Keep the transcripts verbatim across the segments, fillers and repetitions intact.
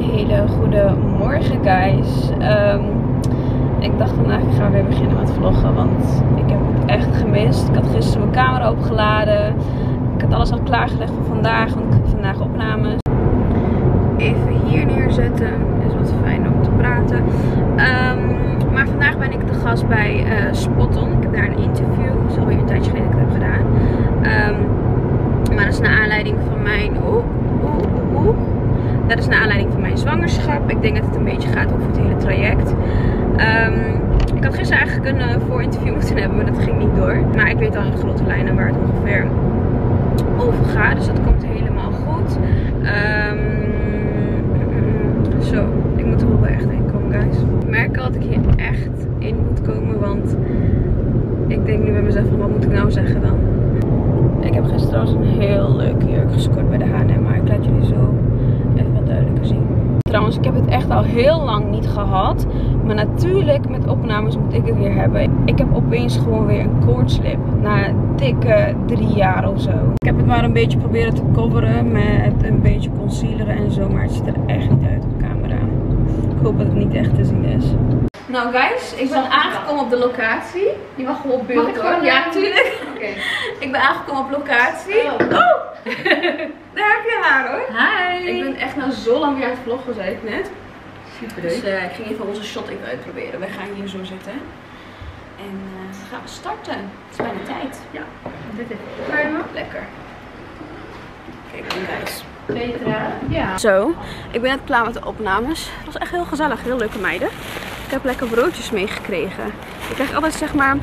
hele goede morgen, guys. Um, ik dacht vandaag ik ga weer beginnen met vloggen, want ik heb het echt gemist. Ik had gisteren mijn camera opgeladen. Ik had alles al klaargelegd voor vandaag, want ik heb vandaag opnames. Even hier neerzetten. Is wat fijn om te praten. Um, maar vandaag ben ik de gast bij uh, Spot-On. Ik heb daar een interview. Het is alweer een tijdje geleden dat ik het heb gedaan. Um, maar dat is naar aanleiding van mijn... Oeh, oeh, oeh. Dat is naar aanleiding van mijn zwangerschap. Ik denk dat het een beetje gaat over het hele traject. Um, ik had gisteren eigenlijk een uh, voorinterview moeten hebben, maar dat ging niet door. Maar ik weet al in grote lijnen waar het ongeveer over gaat. Dus dat komt helemaal goed. Um, zo, ik moet er wel echt heen komen, guys. Ik merk al dat ik hier echt in moet komen, want ik denk nu bij mezelf van wat moet ik nou zeggen dan. Ik heb gisteren trouwens een heel leuke jurk gescoord bij de H en M, maar ik laat jullie zo even wat duidelijker zien. Trouwens, ik heb het echt al heel lang niet gehad. Maar natuurlijk, met opnames moet ik het weer hebben. Ik heb opeens gewoon weer een koortslip. Na dikke drie jaar of zo. Ik heb het maar een beetje proberen te coveren met een beetje concealer en zo. Maar het ziet er echt niet uit op camera. Ik hoop dat het niet echt te zien is. Nou guys, ik ben aangekomen op de locatie. Die mag gewoon op beeld hoor. Ja, natuurlijk. Okay. Ik ben aangekomen op locatie. Oh! Oh. Daar heb je haar hoor. Hi! Ik ben echt nou zo lang weer aan het vloggen, zei ik net. Super leuk. Dus uh, ik ging even onze shot even uitproberen. Wij gaan hier zo zitten. En uh, dan gaan we starten. Het is bijna tijd. Ja, dit is het. Lekker. Kijk, guys. Petra. Ja. Zo, ik ben net klaar met de opnames. Het was echt heel gezellig. Heel leuke meiden. Ik heb lekker broodjes meegekregen. Ik krijg altijd zeg maar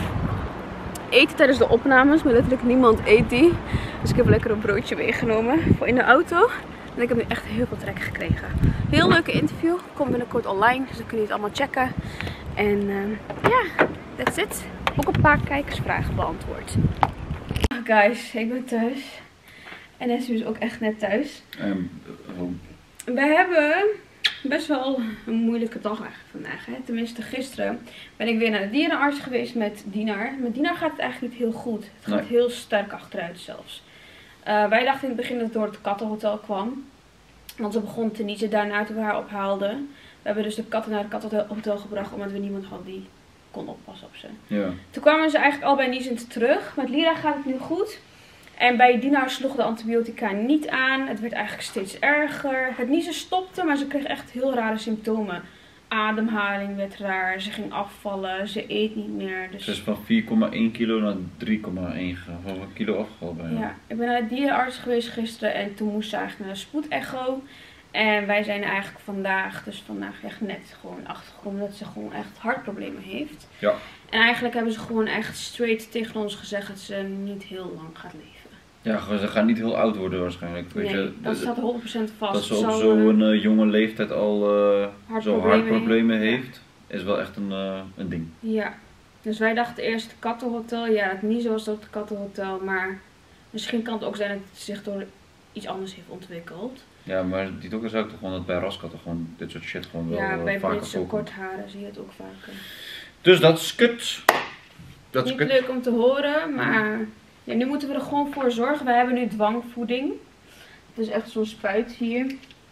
eten tijdens de opnames, maar letterlijk niemand eet die. Dus ik heb lekker een broodje meegenomen voor in de auto. En ik heb nu echt heel veel trek gekregen. Heel leuke interview. Komt binnenkort online, dus dan kun je het allemaal checken. En ja, uh, yeah, that's it. Ook een paar kijkersvragen beantwoord. Oh guys, ik ben thuis. En Essie is ook echt net thuis. Um, oh. Wij hebben best wel een moeilijke dag eigenlijk vandaag. Hè? Tenminste, gisteren ben ik weer naar de dierenarts geweest met Dinar. Met Dinar gaat het eigenlijk niet heel goed. Het gaat nee. heel sterk achteruit zelfs. Uh, wij dachten in het begin dat het door het kattenhotel kwam. Want ze begon te niezen daarna toen we haar ophaalden. We hebben dus de katten naar het kattenhotel gebracht omdat we niemand hadden die kon oppassen op ze. Ja. Toen kwamen ze eigenlijk allebei niezend terug. Met Lira gaat het nu goed. En bij Dinar sloeg de antibiotica niet aan. Het werd eigenlijk steeds erger. Het niezen stopte, maar ze kreeg echt heel rare symptomen. Ademhaling werd raar. Ze ging afvallen. Ze eet niet meer. Dus... Ze is van vier komma één kilo naar drie komma één gegaan. Van een kilo afgevallen bijna. Ja, ik ben naar de dierenarts geweest gisteren. En toen moest ze eigenlijk naar een spoedecho. En wij zijn eigenlijk vandaag, dus vandaag echt net gewoon achtergekomen dat ze gewoon echt hartproblemen heeft. Ja. En eigenlijk hebben ze gewoon echt straight tegen ons gezegd dat ze niet heel lang gaat leven. Ja, ze gaan niet heel oud worden waarschijnlijk. Weet nee, je, dat staat honderd procent vast. Dat ze op zo'n uh, jonge leeftijd al uh, zo hartproblemen heeft, heeft, ja. is wel echt een, uh, een ding. Ja, dus wij dachten eerst het kattenhotel. Ja, het niet zoals dat het kattenhotel, maar misschien kan het ook zijn dat het zich door iets anders heeft ontwikkeld. Ja, maar die dokter zei ook toch gewoon dat bij raskatten gewoon dit soort shit gewoon wel ja, uh, bij vaker Britse kortharen zie je het ook vaker. Dus dat is kut. Dat is niet kut. leuk om te horen, maar ja, nu moeten we er gewoon voor zorgen. Wij hebben nu dwangvoeding. Het is echt zo'n spuit hier.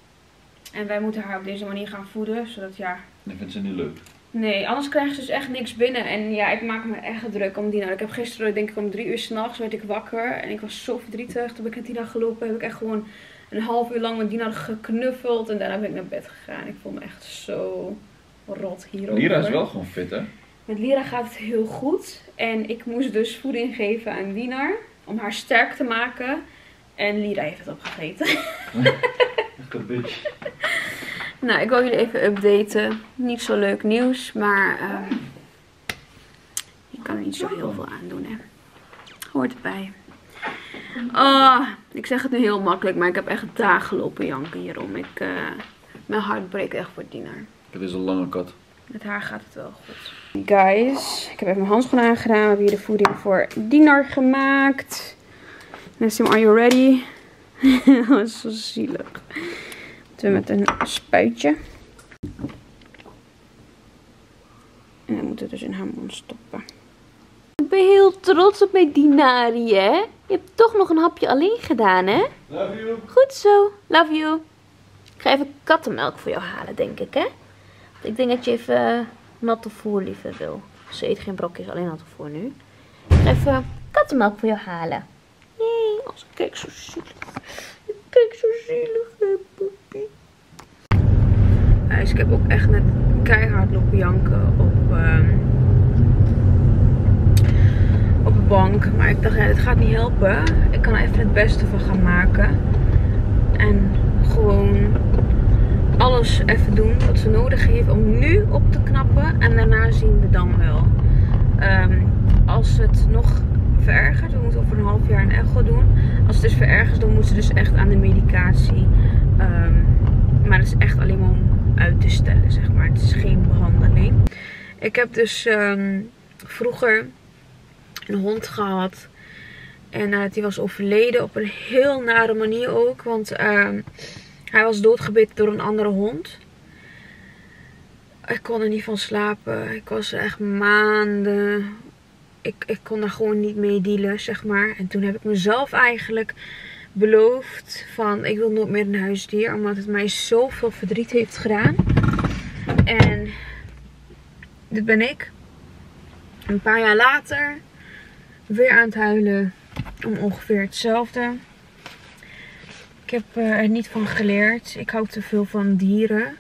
En wij moeten haar op deze manier gaan voeden, zodat ja... Dat vindt ze niet leuk. Nee, anders krijgen ze dus echt niks binnen. En ja, ik maak me echt druk om Dina. Ik heb gisteren, denk ik om drie uur 's nachts werd ik wakker. En ik was zo verdrietig. Toen ben ik met Dina gelopen. Heb ik echt gewoon een half uur lang met Dina geknuffeld. En daarna ben ik naar bed gegaan. Ik voel me echt zo rot hierover. Lira is wel gewoon fit, hè? Met Lira gaat het heel goed. En ik moest dus voeding geven aan Dinar. Om haar sterk te maken. En Lira heeft het opgegeten. Echt een bitch. Nou, ik wil jullie even updaten. Niet zo leuk nieuws, maar uh, je kan er niet zo heel veel aan doen, hè. Hoort erbij. Oh, ik zeg het nu heel makkelijk, maar ik heb echt dagen lopen janken hierom. Ik, uh, mijn hart breekt echt voor Dinar. Het is een lange kat. Met haar gaat het wel goed. Guys, ik heb even mijn handschoenen aangedaan. We hebben hier de voeding voor Dinar gemaakt. Nassim, are you ready? Dat is zo zielig. We met een spuitje. En dan moet het dus in haar mond stoppen. Ik ben heel trots op mijn Dinari, hè? Je hebt toch nog een hapje alleen gedaan, hè? Love you. Goed zo. Love you. Ik ga even kattenmelk voor jou halen, denk ik, hè? Want ik denk dat je even uh, natte voer liever wil. Ze eet geen brokjes, alleen natte voer nu. Ik ga even kattenmelk voor jou halen. Nee, als kijk zo zielig. Kijk zo zielig, hè, poepie. Ja, dus ik heb ook echt net keihard lopen janken op, uh, op de bank. Maar ik dacht, ja, dit gaat niet helpen. Ik kan er even het beste van gaan maken. En gewoon alles even doen wat ze nodig heeft om nu op te knappen. En daarna zien we dan wel. Um, als het nog verergert, we moeten over een half jaar een echo doen. Als het dus verergert, dan moet ze dus echt aan de medicatie. Um, maar het is echt alleen maar om uit te stellen, zeg maar. Het is geen behandeling. Ik heb dus um, vroeger een hond gehad. En uh, die was overleden op een heel nare manier ook. Want uh, hij was doodgebeten door een andere hond. Ik kon er niet van slapen. Ik was er echt maanden. Ik, ik kon daar gewoon niet mee dealen, zeg maar. En toen heb ik mezelf eigenlijk beloofd van ik wil nooit meer een huisdier. Omdat het mij zoveel verdriet heeft gedaan. En dit ben ik. Een paar jaar later weer aan het huilen om ongeveer hetzelfde. Ik heb er niet van geleerd. Ik hou te veel van dieren.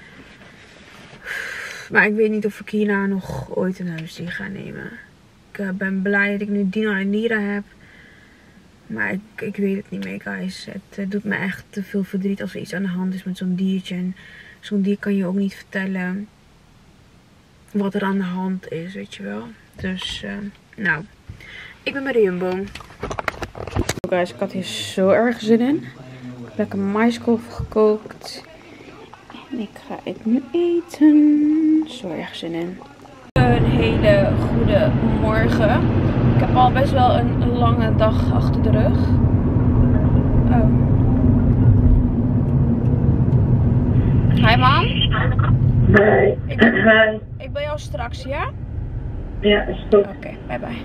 Maar ik weet niet of ik hierna nog ooit een huisdier ga nemen. Ik uh, ben blij dat ik nu Dino en Nira heb. Maar ik, ik weet het niet meer, guys. Het uh, doet me echt te veel verdriet als er iets aan de hand is met zo'n diertje. En zo'n dier kan je ook niet vertellen wat er aan de hand is, weet je wel. Dus, uh, nou. Ik ben bij de Jumbo. Guys, ik had hier zo erg zin in. Ik heb lekker maiskolf gekookt. En ik ga het nu eten. Zo erg zin in. Een hele goede morgen. Ik heb al best wel een lange dag achter de rug. Oh. Hi man. Hi. Ik ben, Hi. ik ben jou straks, ja? Ja, is goed. Oké, okay, bye bye.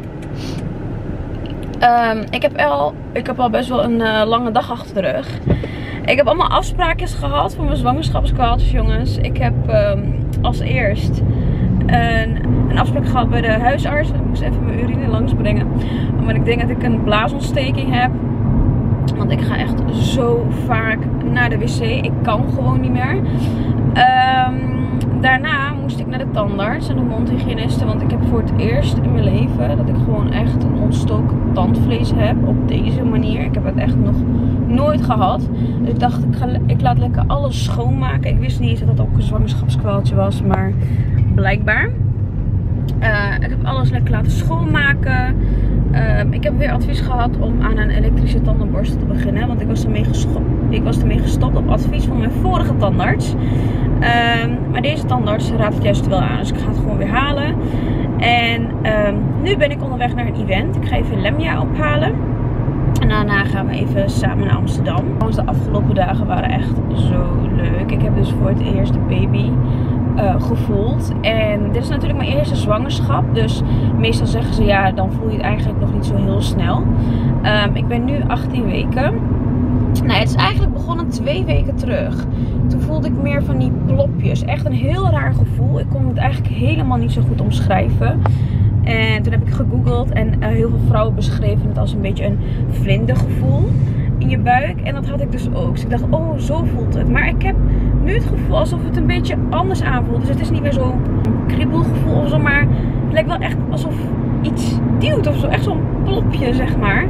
Um, ik, heb al, ik heb al best wel een uh, lange dag achter de rug. Ik heb allemaal afspraakjes gehad voor mijn zwangerschapskwaaltjes, jongens. Ik heb um, als eerst een, een afspraak gehad bij de huisarts. Ik moest even mijn urine langsbrengen. Omdat ik denk dat ik een blaasontsteking heb. Want ik ga echt zo vaak naar de wc. Ik kan gewoon niet meer. Um, Daarna moest ik naar de tandarts en de mondhygiëniste. Want ik heb voor het eerst in mijn leven dat ik gewoon echt een ontstoken tandvlees heb. Op deze manier. Ik heb het echt nog nooit gehad. Dus ik dacht, ik, ga, ik laat lekker alles schoonmaken. Ik wist niet eens dat dat ook een zwangerschapskwaaltje was. Maar blijkbaar. Uh, ik heb alles lekker laten schoonmaken. Uh, ik heb weer advies gehad om aan een elektrische tandenborstel te beginnen. Want ik was ermee gestopt, ik was ermee gestopt op advies van mijn vorige tandarts. Um, maar deze tandarts raadt het juist wel aan. Dus ik ga het gewoon weer halen. En um, nu ben ik onderweg naar een event. Ik ga even Lemja ophalen. En daarna gaan we even samen naar Amsterdam. De afgelopen dagen waren echt zo leuk. Ik heb dus voor het eerst de baby uh, gevoeld. En dit is natuurlijk mijn eerste zwangerschap. Dus meestal zeggen ze ja, dan voel je het eigenlijk nog niet zo heel snel. Um, ik ben nu achttien weken. Nou, het is eigenlijk begonnen twee weken terug. Toen voelde ik meer van die plopjes. Echt een heel raar gevoel. Ik kon het eigenlijk helemaal niet zo goed omschrijven. En toen heb ik gegoogeld en uh, heel veel vrouwen beschreven het als een beetje een vlindergevoel in je buik. En dat had ik dus ook. Dus ik dacht, oh, zo voelt het. Maar ik heb nu het gevoel alsof het een beetje anders aanvoelt. Dus het is niet meer zo'n kriebelgevoel of zo, maar het lijkt wel echt alsof iets duwt of zo. Echt zo'n plopje, zeg maar.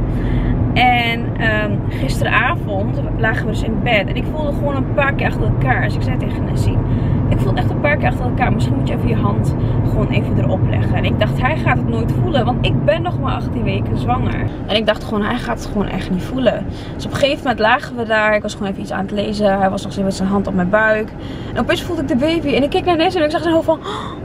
En um, gisteravond lagen we dus in bed. En ik voelde gewoon een paar keer achter elkaar. Dus ik zei tegen Nessie, ik voelde echt een paar keer achter elkaar. Misschien moet je even je hand gewoon even erop leggen. En ik dacht, hij gaat het nooit voelen. Want ik ben nog maar achttien weken zwanger. En ik dacht gewoon, hij gaat het gewoon echt niet voelen. Dus op een gegeven moment lagen we daar. Ik was gewoon even iets aan het lezen. Hij was nog steeds met zijn hand op mijn buik. En opeens voelde ik de baby. En ik keek naar Nessie en ik zag zijn hoofd van...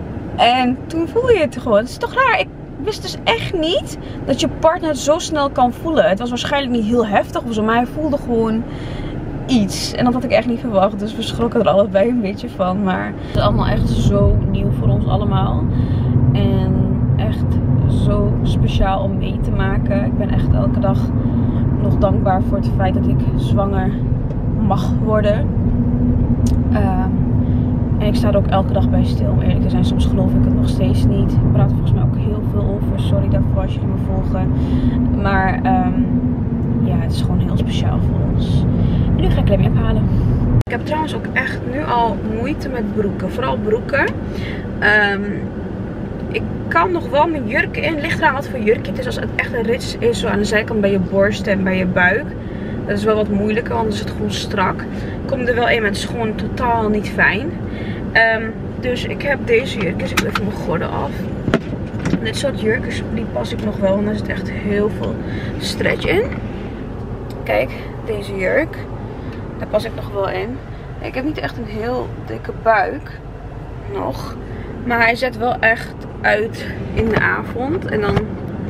En toen voelde je het gewoon. Het is toch raar. Ik Ik wist dus echt niet dat je partner het zo snel kan voelen. Het was waarschijnlijk niet heel heftig of zo, maar hij voelde gewoon iets. En dat had ik echt niet verwacht, dus we schrokken er allebei een beetje van. Maar het is allemaal echt zo nieuw voor ons allemaal. En echt zo speciaal om mee te maken. Ik ben echt elke dag nog dankbaar voor het feit dat ik zwanger mag worden. ik sta er ook elke dag bij stil. Om eerlijk te zijn, soms geloof ik het nog steeds niet. Ik praat er volgens mij ook heel veel over. Sorry daarvoor als jullie me volgen. Maar um, ja, het is gewoon heel speciaal voor ons. En nu ga ik Lemmy ophalen. Ik heb trouwens ook echt nu al moeite met broeken. Vooral broeken. Um, ik kan nog wel mijn jurken in. Ligt eraan wat voor jurkje het is. Als het echt een rits is, zo aan de zijkant bij je borst en bij je buik. Dat is wel wat moeilijker, want dan is het gewoon strak. Ik kom er wel in, maar het is gewoon totaal niet fijn. Um, dus ik heb deze jurkjes. Ik doe even mijn gordel af. Dit soort jurkjes, die pas ik nog wel, want er zit echt heel veel stretch in. Kijk, deze jurk. Daar pas ik nog wel in. Ik heb niet echt een heel dikke buik. Nog. Maar hij zet wel echt uit in de avond. En dan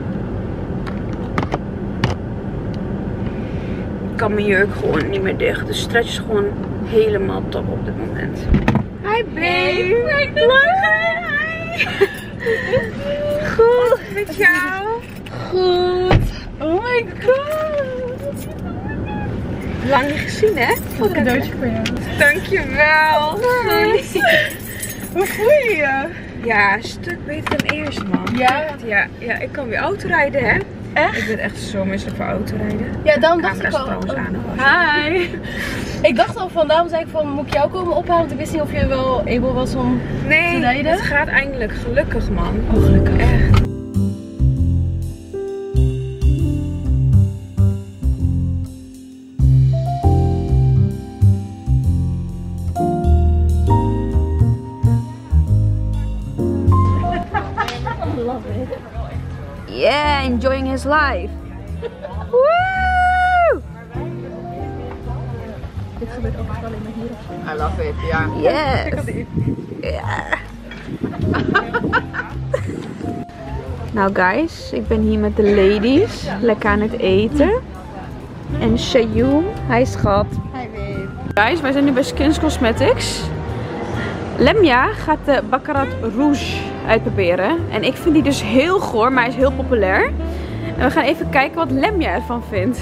kan mijn jurk gewoon niet meer dicht. De stretch is gewoon helemaal top op dit moment. Hi babe. Hey, hi. Goed met jou? Goed. Oh my god. Lang niet gezien, hè? Wat een cadeautje voor jou. Dankjewel. Zo lief. Hoe voel je je? Ja, een stuk beter dan eerst, man. Ja? Ja, ja, ik kan weer autorijden, hè? Echt? Ik ben echt zo misselijk voor autorijden. Ja, daarom De dacht ik camera al. is trouwens Oh. aan. Hi. Ik dacht al van, daarom zei ik van, moet ik jou komen ophalen? Want ik wist niet of je wel able was om Nee, te rijden. het gaat eindelijk. Gelukkig, man. Oh, gelukkig. Echt. Yeah, enjoying his life. Woo! Dit gebeurt ook wel alleen maar hier of zo. I love it, ja. Yes. Yeah. Nou guys, ik ben hier met de ladies. Lekker aan het eten. En Shayoum, hij schat. Hi babe. Guys, wij zijn nu bij Skins Cosmetics. Lemja gaat de Baccarat Rouge uitproberen. En ik vind die dus heel goor, maar hij is heel populair. En we gaan even kijken wat Lemja ervan vindt.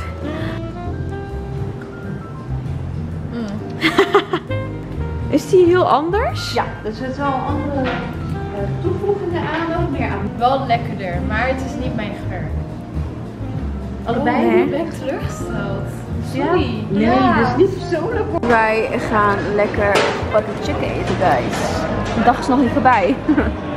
Mm. Is die heel anders? Ja, er zit wel andere uh, toevoegingen aan, nog meer aan. Wel lekkerder, maar het is niet mijn geur. Allebei Oh, hè? ben ik teleurgesteld. Sorry. Nee, ja. dat is niet persoonlijk. Wij gaan lekker butter chicken eten, guys. De dag is nog niet voorbij.